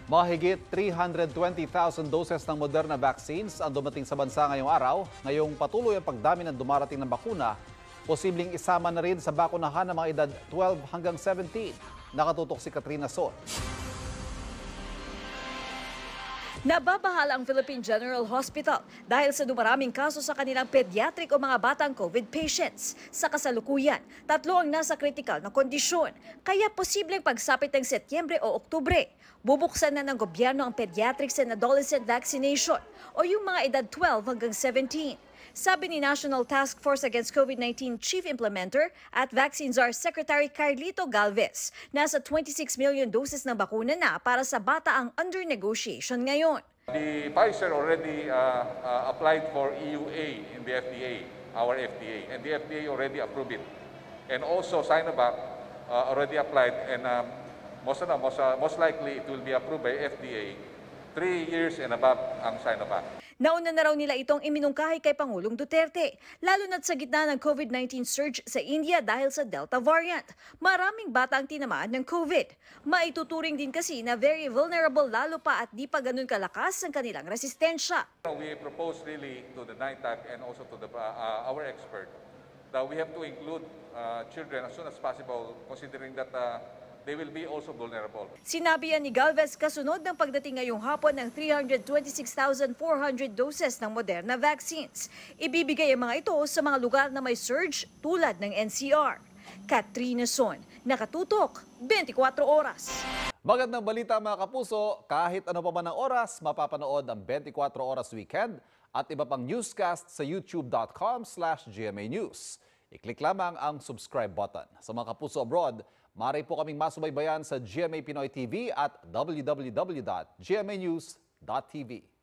Mahigit 320,000 doses ng Moderna vaccines ang dumating sa bansa ngayong araw. Ngayong patuloy ang pagdami ng dumarating ng bakuna, posibleng isama na rin sa bakunahan ng mga edad 12 hanggang 17. Nakatutok si Katrina Son. Nababahala ang Philippine General Hospital dahil sa dumaraming kaso sa kanilang pediatric o mga batang COVID patients. Sa kasalukuyan, 3 ang nasa critical na kondisyon. Kaya posibleng pagsapit ng Setyembre o Oktubre, bubuksan na ng gobyerno ang pediatrics and adolescent vaccination o yung mga edad 12 hanggang 17. Sabi ni National Task Force Against COVID-19 Chief Implementer at Vaccine Czar Secretary Carlito Galvez, nasa 26 million doses ng bakuna na para sa bata ang under negotiation ngayon. The Pfizer already applied for EUA in the FDA, our FDA, and the FDA already approved it. And also Sinovac already applied, and most likely it will be approved by FDA 3 years and above ang Sinovac. Nauna na raw nila itong iminungkahi kay Pangulong Duterte, lalo na't sa gitna ng COVID-19 surge sa India dahil sa Delta variant. Maraming bata ang tinamaan ng COVID. Maituturing din kasi na very vulnerable lalo pa at di pa ganun kalakas ang kanilang resistensya. We propose really to the NITAG and also to our expert that we have to include children as soon as possible, considering that they will be also vulnerable. Sinabi yan ni Galvez kasunod ng pagdating ngayong hapon ng 326,400 doses ng Moderna vaccines. Ibibigay ang mga ito sa mga lugar na may surge tulad ng NCR. Katrina Son, nakatutok, 24 oras. Magandang balita mga kapuso, kahit ano pa man ang oras, mapapanood ang 24 Oras Weekend at iba pang newscast sa youtube.com/GMA News. I-click lamang ang subscribe button. Sa mga kapuso abroad, maaari po kaming masubaybayan sa GMA Pinoy TV at www.gmanews.tv.